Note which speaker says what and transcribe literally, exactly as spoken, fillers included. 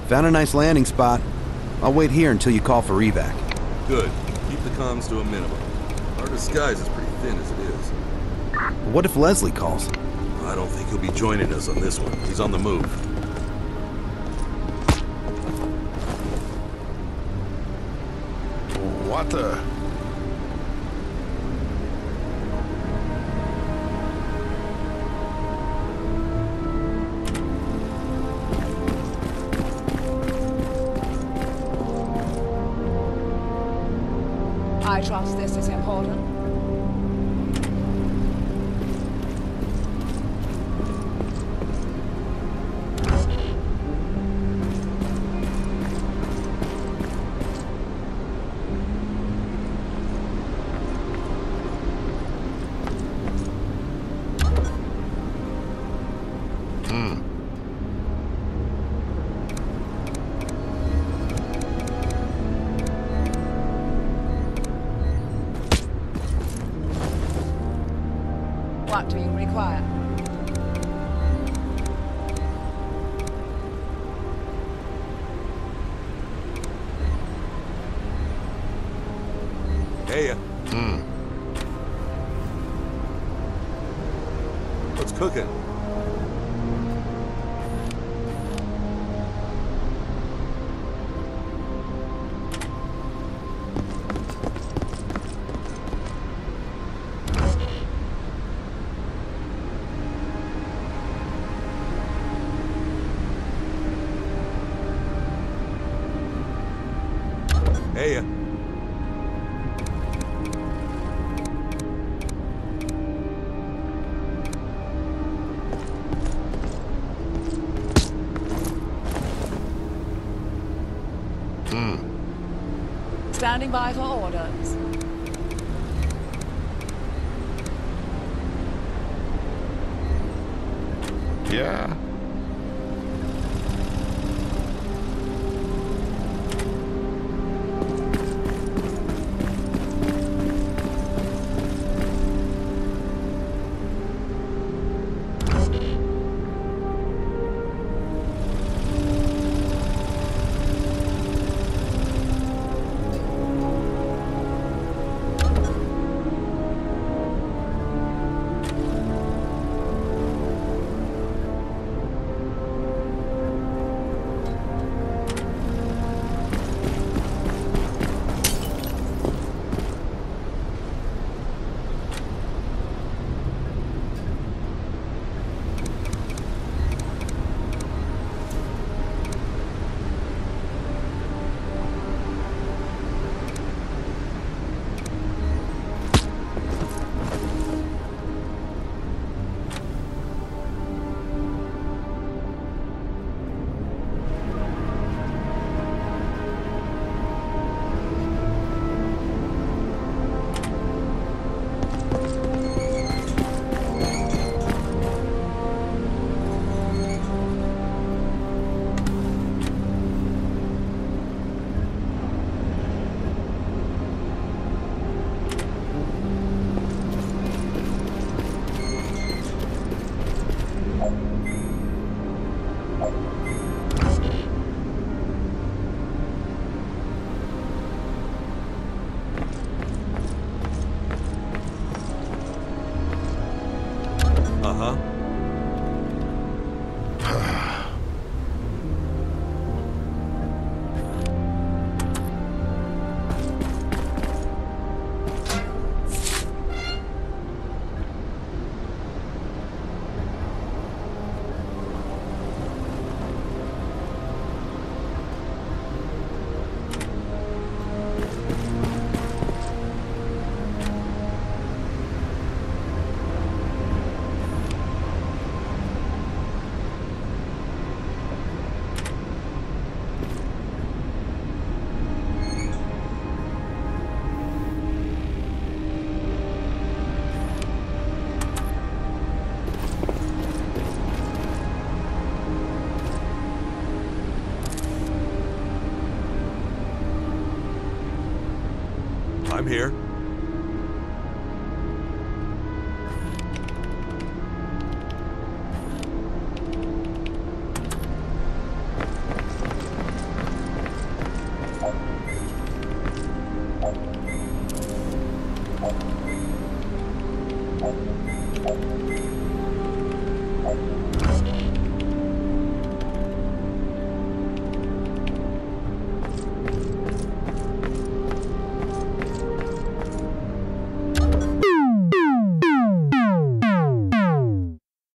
Speaker 1: Found a nice landing spot. I'll wait here until you call for evac.
Speaker 2: Good. Keep the comms to a minimum. Our disguise is pretty thin as it is.
Speaker 1: What if Leslie calls?
Speaker 2: I don't think he'll be joining us on this one. He's on the move.
Speaker 3: What the...
Speaker 4: I trust this is important. What do you require?
Speaker 2: Hey, uh,
Speaker 3: Hmm.
Speaker 2: what's cooking? Hey, uh,
Speaker 4: Standing by for orders.
Speaker 3: Yeah.
Speaker 2: uh-huh. I'm here.
Speaker 3: you.